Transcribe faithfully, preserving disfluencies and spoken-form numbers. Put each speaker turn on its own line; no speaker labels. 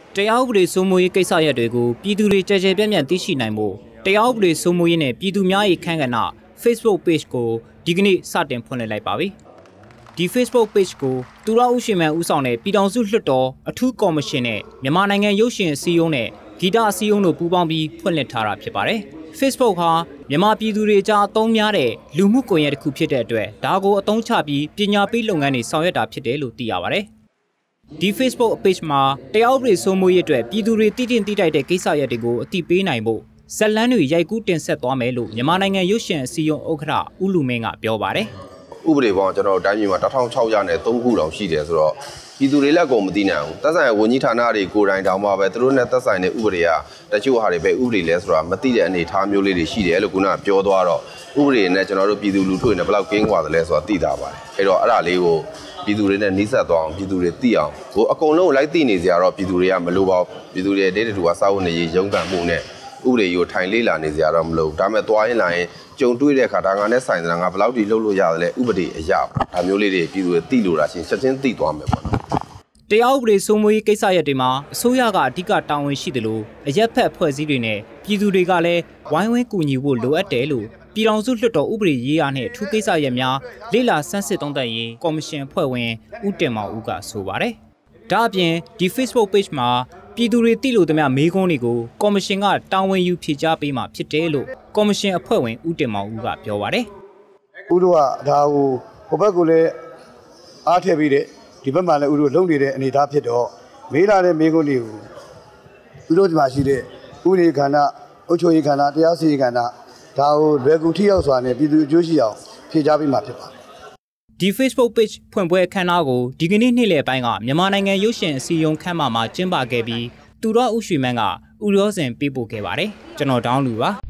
တရားဥပဒေစိုးမိုးရေးကိစ္စရပ်တွေကိုပြည်သူတွေကြကြပြန့်ပြန့်သိရှိနိုင်ဖို့တရားဥပဒေစိုးမိုးရေးနဲ့ပြည်သူများ၏ခန့်ကဏ္ဍ Facebook page ကိုဒီကနေ့စတင်ဖွင့်လှစ်လိုက်ပါပြီ။ဒီ Facebook page ကိုသူရဦးရှင်မန်ဦးဆောင်တဲ့ပြည်ထောင်စုလွှတ်တော်အထူးကော်မရှင်နဲ့မြန်မာနိုင်ငံရုပ်ရှင်အစည်းအရုံးနဲ့ဂီတအစည်းအရုံးတို့ပူးပေါင်းပြီးဖွင့်လှစ်ထားတာဖြစ်ပါတယ်။ Facebook ဟာမြန်မာပြည်သူတွေကြားအသုံးများတဲ့လူမှုကွန်ရက်တစ်ခုဖြစ်တဲ့အတွက်ဒါကိုအသုံးချပြီးပညာပေးလုပ်ငန်းတွေဆောင်ရွက်တာဖြစ်တယ်လို့သိရပါတယ်။ဒီ Facebook page မှာတရားဥပဒေစိုးမိုးရေးအတွက်ပြည်သူတွေတည်တည်တည်တိုက်တဲ့ကိစ္စရပ်တွေကိုအသိပေးနိုင်ဖို့ဇက်လန်းတွေရိုက်ကူးတင်ဆက်သွားမယ်လို့မြန်မာနိုင်ငံရုပ်ရှင်အစည်းအရုံးဥက္ကဋ္ဌဦးလူမင်းကပြောပါတယ်
။ဥပဒေပေါင်းကျွန်တော်တိုင်းပြည်မှာတစ်ထောင်ခြောက်ရာနဲ့သုံးခုတောင်ရှိတယ်ဆိုတော့ပြည်သူတွေလည်းကုန်မသိနိုင်ဘူး။သက်ဆိုင်ရာဝန်ကြီးဌာနတွေကိုယ်တိုင်တောင်မှပဲသူတို့နဲ့သက်ဆိုင်တဲ့ဥပဒေကတချို့ဟာတွေပဲဥပဒေလဲဆိုတာမသိတဲ့အနေအထားမျိုးလေးတွေရှိတယ်လို့ခုနကပြောသွားတော့ဥပဒေနဲ့ကျွန်တော်တို့ပြည်သူလူထုတွေနဲ့ဘယ်လောက်ကင်းကွာတယ်လဲဆိုတာသိတာပါတယ်။အဲ့တော့အဲ့ဒါလေးကိုပြည်သူတွေနဲ့နှိစက်သွားအောင်ပြည်သူတွေသိအောင်ဟိုအကုန်လုံးလိုက်သိနေကြတော့ပြည်သူတွေကမလိုပါဘူးပြည်သူတွေဒေတာတူကစာဝတ်နေရေးရုံးကန်မှုနဲ့ဥပဒေကိုထိုင်လေးလာနေကြတော့မလို့ဒါမဲ့သွားရင်လာရင်ကြုံတွေ့တဲ့အခါဒါငါနဲ့ဆိုင်တာငါဘယ်လောက်ထိလှုပ်လို့ရတယ်လဲဥပဒေအရာဒါမျိုးလေးတွေပြည်သူတွေသိလို့တာချင်းချက်ချင်းသိသွားမယ်ပေါ့နော်
တရားဥပဒေစိုးမိုးရေးကိစ္စရပ်တွေမှာအစိုးရကအဓိကတာဝန်ရှိတယ်လို့အရက်ဖက်ဖွဲ့စည်းတွေနဲ့ပြည်သူတွေကလည်းဝိုင်းဝန်းကူညီဖို့လိုအပ်တယ်လို့ပြည်ထောင်စုလွှတ်တော်ဥပဒေရေးရာနဲ့ထူးကိစ္စရပ်များလေ့လာဆန်းစစ်သုံးသပ်ရေးကော်မရှင်ဖွဲ့ဝင်ဦးတင်မောင်ဦးကဆိုပါတယ်။ဒါအပြင်ဒီ Facebook page မှာပြည်သူတွေသိလို့သမျှမေးခွန်းတွေကိုကော်မရှင်ကတာဝန်ယူဖြေကြားပေးမှာဖြစ်တယ်လို့ကော်မရှင်အဖွဲ့ဝင်ဦးတင်မောင်ဦးကပြောပါတယ်
။ဦးတို့ကဒါကိုဟိုဘက်ကလည်းအားထည့်ပြီးတဲ့ဒီဘက်မှာလည်းဦးတို့လုံနေတဲ့အနေအထားဖြစ်တော့မေးလာတဲ့မေးခွန်းတွေကိုဦးတို့ဒီမှာရှိတဲ့ဥပဒေခန္ဓာအုပ်ချုပ်ရေးခန္ဓာတရားစီရင်ခန္ဓာဒါကိုလွယ်ကူထိရောက်စွာနဲ့ပြည်သူအကျိုးရှိအောင်ဖြေကြားပေးမှာဖြစ်ပါတယ်
။ဒီ Facebook page ဖွင့်ပွဲအခမ်းအနားကိုဒီကနေ့နေ့လယ်ပိုင်းကမြန်မာနိုင်ငံရုပ်ရှင်အစည်းအရုံးခန်းမမှာကျင်းပခဲ့ပြီးသူတော်ဦးရွှေမန်းကဥရောစင်ပေးပို့ခဲ့ပါတယ်။ကျွန်တော်တောင်းလူပါ။